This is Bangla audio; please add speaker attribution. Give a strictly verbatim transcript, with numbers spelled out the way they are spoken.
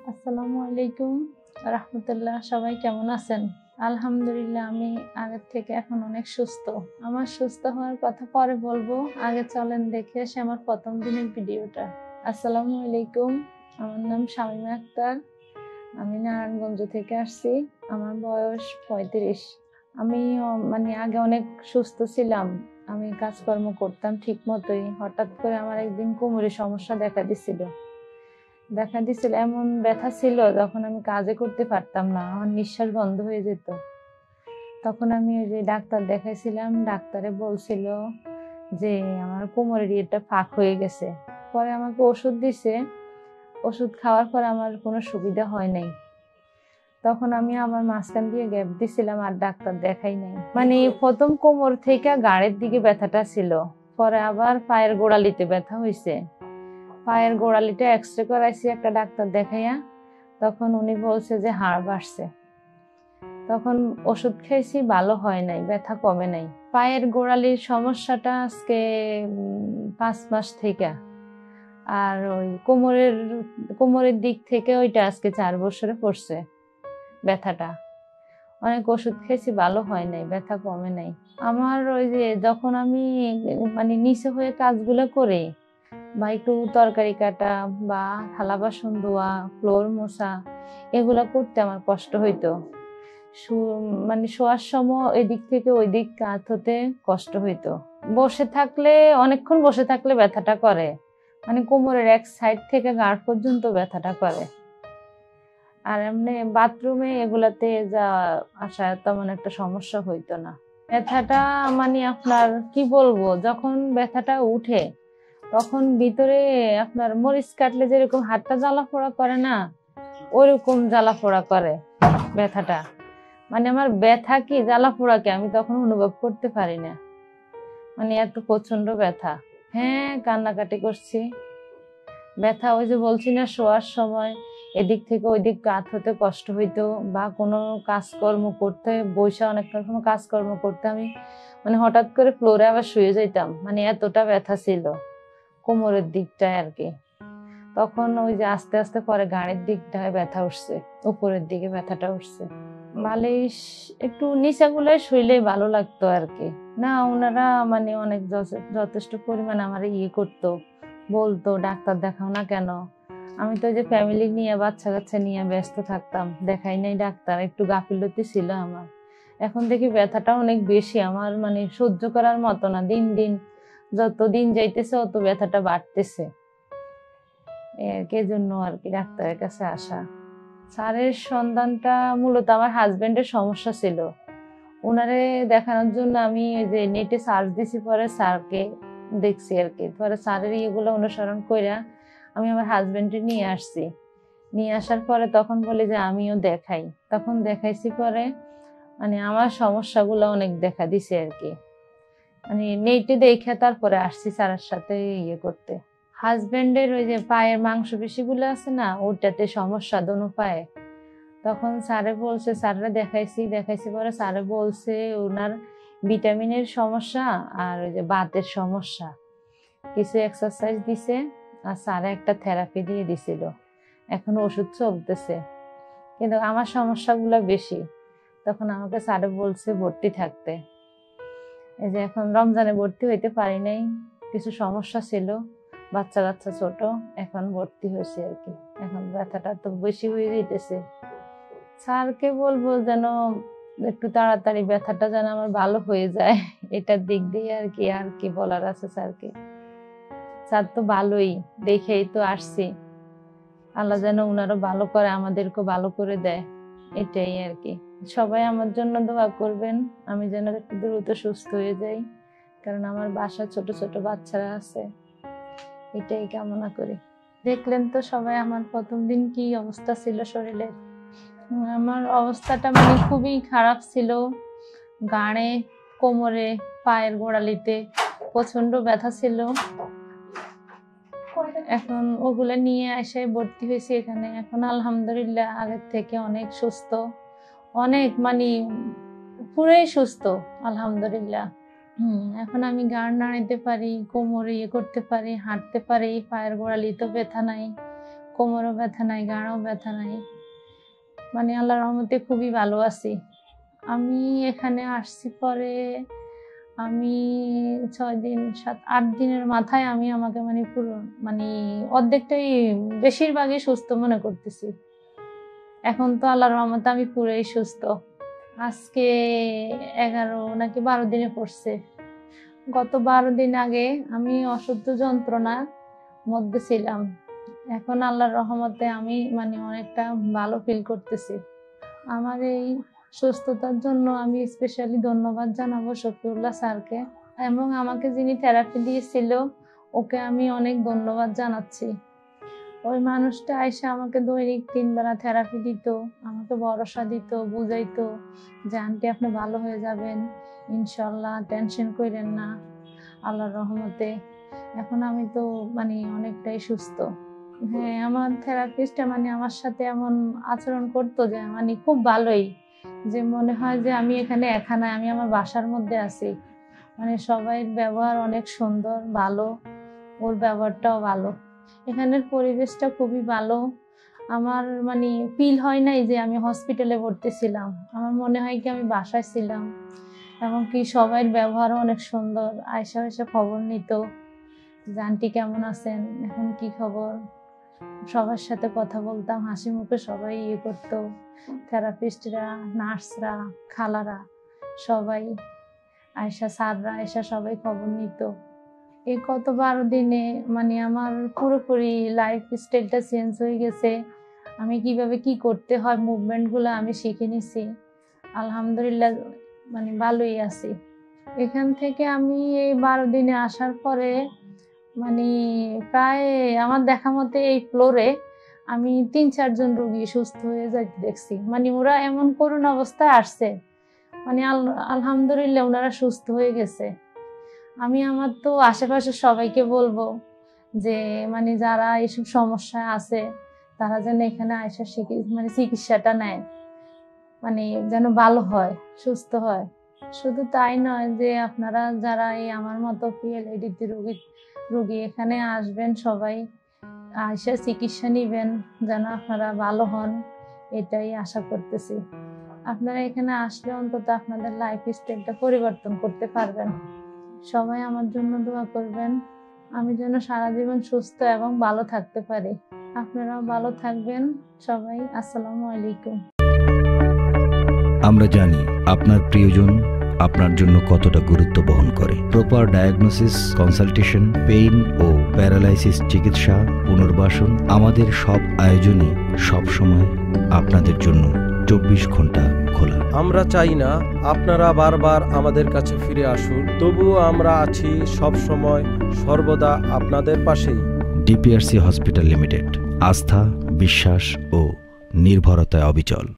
Speaker 1: আসসালামু আলাইকুম রাহমাতুল্লাহ। সবাই কেমন আছেন? আলহামদুলিল্লাহ, আমি আগের থেকে এখন অনেক সুস্থ। আমার সুস্থ হওয়ার কথা পরে বলবো, আগে চলেন দেখে আসি আমার প্রথম দিনের ভিডিওটা। আসসালামু আলাইকুম, আমার নাম শামীমা আক্তার। আমি নারায়ণগঞ্জ থেকে আসছি। আমার বয়স পঁয়ত্রিশ। আমি মানে আগে অনেক সুস্থ ছিলাম, আমি কাজকর্ম করতাম ঠিক মতোই। হঠাৎ করে আমার একদিন কোমরে সমস্যা দেখা দিছিল দেখা দিছিল এমন ব্যথা ছিল, যখন আমি কাজে করতে পারতাম না, আমার নিঃশ্বাস বন্ধ হয়ে যেত। তখন আমি ওই যে ডাক্তার দেখাইছিলাম, ডাক্তারে বলছিল যে আমার কোমরের ইয়েটা ফাঁক হয়ে গেছে। পরে আমাকে ওষুধ দিছে, ওষুধ খাওয়ার পর আমার কোনো সুবিধা হয় নাই। তখন আমি আবার মাঝখান দিয়ে গ্যাপ দিছিলাম, আর ডাক্তার দেখাই নাই। মানে প্রথম কোমর থেকে গাড়ির দিকে ব্যথাটা ছিল, পরে আবার পায়ের গোড়ালিতে ব্যথা হয়েছে। পায়ের গোড়ালিটা এক্সরে করাইছি একটা ডাক্তার দেখাইয়া, তখন উনি বলছে যে হাড় বাড়ছে। তখন ওষুধ খেয়েছি, ভালো হয় নাই, ব্যথা কমে নাই। পায়ের গোড়ালির সমস্যাটা আজকে পাঁচ মাস থেকে, আর ওই কোমরের কোমরের দিক থেকে ওইটা আজকে চার বছরে পড়ছে ব্যথাটা। অনেক ওষুধ খেয়েছি, ভালো হয় নাই, ব্যথা কমে নাই। আমার ওই যে যখন আমি মানে নিচে হয়ে কাজগুলো করে, বা একটু তরকারি কাটা বা থালা বাসন ধোয়া, ফ্লোর মোছা, এগুলো করতে আমার কষ্ট হইতো। মানে শোয়ার সময় এদিক থেকে ওই দিক কাত হতে কষ্ট হইতো। বসে থাকলে, অনেকক্ষণ বসে থাকলে ব্যথাটা করে, মানে কোমরের এক সাইড থেকে গাঁট পর্যন্ত ব্যথাটা করে। আর এমনি বাথরুমে এগুলাতে যা আসা তেমন একটা সমস্যা হইতো না। ব্যথাটা মানে আপনার কি বলবো, যখন ব্যথাটা উঠে তখন ভিতরে আপনার মরিচ কাটলে যেরকম হাতটা জ্বালা পোড়া করে না, ওইরকম জ্বালা পোড়া করে ব্যথাটা। মানে আমার ব্যথা কি জ্বালা পোড়া কি আমি তখন অনুভব করতে পারি না, মানে এত প্রচন্ড ব্যথা। হ্যাঁ, কান্নাকাটি করছি। ব্যথা ওই যে বলছি না, শোয়ার সময় এদিক থেকে ওই দিক কাত হতে কষ্ট হইতো, বা কোনো কাজকর্ম করতে বসে অনেক কোনো কাজকর্ম করতে আমি মানে হঠাৎ করে ফ্লোরে আবার শুয়ে যেতাম, মানে এতটা ব্যথা ছিল কোমরের দিকটায় আর কি। তখন ওই যে আস্তে আস্তে পরে গাড়ির দিকটায় ব্যথা উঠছে, উপরের দিকে ব্যথাটা উঠছে। বালিশ একটু নিচাগুলোয় শুইলেই ভালো লাগতো আর কি। না, ওনারা মানে অনেক যথেষ্ট পরিমাণে আমার ইয়ে করতো, বলতো ডাক্তার দেখাও না কেন। আমি তো যে ফ্যামিলি নিয়ে বাচ্চা কাচ্চা নিয়ে ব্যস্ত থাকতাম, দেখাই নাই ডাক্তার, একটু গাফিলতি ছিল আমার। এখন দেখি ব্যথাটা অনেক বেশি, আমার মানে সহ্য করার মতো না। দিন দিন যত দিন যাইতেছে অত ব্যথাটা বাড়তেছে, এর জন্য আর কি ডাক্তারের কাছে আসা। স্যারের সন্ধানটা মূলত আমার হাজবেন্ডের সমস্যা ছিল, ওনারে দেখানোর জন্য আমি ওই যে নেটে সার্চ দিছি, পরে স্যারকে দেখছি আর কি। পরে স্যারের ইয়েগুলো অনুসরণ করে আমি আমার হাজবেন্ডে নিয়ে আসছি। নিয়ে আসার পরে তখন বলে যে আমিও দেখাই। তখন দেখাইছি, পরে মানে আমার সমস্যাগুলো অনেক দেখা দিছে আর কি। মানে নেটে দেখে তারপরে আসছি স্যারের সাথে ইয়ে করতে। হাজবেন্ডের ওই যে পায়ের মাংসপেশিগুলো আছে না, ওটাতে সমস্যা দোনো পায়ে। তখন স্যারে বলছে, স্যাররা দেখাইছি দেখাইছি পরে স্যারে বলছে ওনার ভিটামিনের সমস্যা আর ওই যে বাতের সমস্যা। কিছু এক্সারসাইজ দিছে, আর স্যারে একটা থেরাপি দিয়ে দিছিল, এখন ওষুধ চলতেছে। কিন্তু আমার সমস্যাগুলো বেশি, তখন আমাকে স্যারে বলছে ভর্তি থাকতে। এই যে এখন রমজানে ভর্তি হইতে পারি নাই, কিছু সমস্যা ছিল, বাচ্চা কাচ্চা ছোট, এখন ভর্তি হয়েছে আর কি। এখন ব্যথাটা তো বেশি হয়ে যাইতেছে। স্যারকে বলবো যেন একটু তাড়াতাড়ি ব্যথাটা যেন আমার ভালো হয়ে যায়, এটার দিক দিয়ে আর কি। আর কি বলার আছে স্যারকে? স্যার তো ভালোই, দেখেই তো আসছি। আল্লাহ যেন উনারও ভালো করে, আমাদেরকেও ভালো করে দেয়, এটাই আর কি। সবাই আমার জন্য দোয়া করবেন, আমি যেন একটু দ্রুত সুস্থ হয়ে যাই, কারণ আমার বাসায় ছোট ছোট বাচ্চারা আছে, এটাই কামনা করি। দেখলেন তো সবাই আমার প্রথম দিন কি অবস্থা ছিল শরীরের। আমার অবস্থাটা মানে খুবই খারাপ ছিল, গাড়ে, কোমরে, পায়ের গোড়ালিতে প্রচন্ড ব্যথা ছিল। এখন ওগুলো নিয়ে এসে ভর্তি হয়েছি এখানে। এখন আলহামদুলিল্লাহ আগের থেকে অনেক সুস্থ, অনেক মানে পুরোই সুস্থ আলহামদুলিল্লাহ। হম এখন আমি গাড় নাড়াইতে পারি, কোমরে ইয়ে করতে পারি, হাঁটতে পারি, পায়ের গোড়ালি তো ব্যথা নাই, কোমরও ব্যথা নাই, গাড়ও ব্যথা নাই, মানে আল্লাহর রহমতে খুবই ভালো আছি। আমি এখানে আসছি পরে আমি ছয় দিন সাত আট দিনের মাথায় আমি আমাকে মানে পুরো মানে অর্ধেকটাই বেশিরভাগই সুস্থ মনে করতেছি। এখন তো আল্লাহর রহমতে আমি পুরোই সুস্থ। আজকে এগারো নাকি বারো দিনে পড়ছে। গত বারো দিন আগে আমি অসহ্য যন্ত্রণার মধ্যে ছিলাম। এখন আল্লাহর রহমতে আমি মানে অনেকটা ভালো ফিল করতেছি। আমার এই সুস্থতার জন্য আমি স্পেশালি ধন্যবাদ জানাবো শফিউল্লাহ স্যারকে, এবং আমাকে যিনি থেরাপি দিয়েছিল ওকে আমি অনেক ধন্যবাদ জানাচ্ছি। ওই মানুষটা আইসা আমাকে দৈনিক তিন বেলা থেরাপি দিত, আমাকে ভরসা দিত, বুঝাইতো যে আন্টি আপনি ভালো হয়ে যাবেন ইনশাল্লাহ, টেনশন করেন না আল্লাহর রহমতে। এখন আমি তো মানে অনেকটাই সুস্থ। হ্যাঁ, আমার থেরাপিস্টটা মানে আমার সাথে এমন আচরণ করতো যে মানে খুব ভালোই, যে মনে হয় যে আমি এখানে একা না, আমি আমার বাসার মধ্যে আছি। মানে সবাই ব্যবহার অনেক সুন্দর, ভালো, ওর ব্যবহারটাও ভালো। এখানের পরিবেশটা খুবই ভালো। আমার মানে ফিল হয় নাই যে আমি হসপিটালে ভর্তি ছিলাম, আমার মনে হয় কি আমি বাসায় ছিলাম। এমনকি সবাই ব্যবহারও অনেক সুন্দর, আয়সা আয়সা খবর নিত যে আন্টি কেমন আছেন, এখন কি খবর, সবার সাথে কথা বলতাম, হাসি মুখে সবাই ইয়ে করতো। থেরাপিস্টরা, নার্সরা, খালারা সবাই, আয়সা স্যাররা আয়সা সবাই খবর নিত। এই গত বারো দিনে মানে আমার পুরোপুরি লাইফ স্টাইলটা চেঞ্জ হয়ে গেছে। আমি কিভাবে কি করতে হয় মুভমেন্টগুলো আমি শিখে নিছি। আলহামদুলিল্লাহ মানে ভালোই আছি। এখান থেকে আমি এই বারো দিনে আসার পরে মানে প্রায় আমার দেখা মতে এই ফ্লোরে আমি তিন চারজন রোগী সুস্থ হয়ে যাইতে দেখছি। মানে ওরা এমন করুণ অবস্থায় আসছে, মানে আলহামদুলিল্লাহ ওনারা সুস্থ হয়ে গেছে। আমি আমার তো আশেপাশে সবাইকে বলবো যে মানে যারা এইসব সমস্যায় আছে তারা যেন এখানে আইসা মানে চিকিৎসাটা নেয়, মানে যেন ভালো হয়, সুস্থ হয়। শুধু তাই নয় যে আপনারা যারা এই আমার মতো পিএলআইডি রোগী রোগী এখানে আসবেন, সবাই আইসা চিকিৎসা নিবেন, যেন আপনারা ভালো হন, এটাই আশা করতেছি। আপনারা এখানে আসলে অন্তত আপনাদের লাইফ স্টাইলটা পরিবর্তন করতে পারবেন। সবাই আমার জন্য দোয়া করবেন, আমি যেন সারা জীবন সুস্থ এবং ভালো থাকতে পারি। আপনারাও ভালো থাকবেন সবাই। আসসালামু আলাইকুম।
Speaker 2: আমরা জানি আপনার প্রিয়জন আপনার জন্য কতটা গুরুত্ব বহন করে। প্রপার ডায়াগনোসিস, কনসালটেশন, পেইন ও প্যারালাইসিস চিকিৎসা, পুনর্বাসন, আমাদের সব আয়োজনই সবসময় আপনাদের জন্য চব্বিশ ঘন্টা খোলা।
Speaker 3: আমরা চাই না আপনারা বারবার আমাদের কাছে ফিরে আসুন, তবুও আমরা আছি সব সময় সর্বদা আপনাদের পাশেই।
Speaker 2: ডিপিআরসি হসপিটাল লিমিটেড, আস্থা, বিশ্বাস ও নির্ভরতায় অবিচল।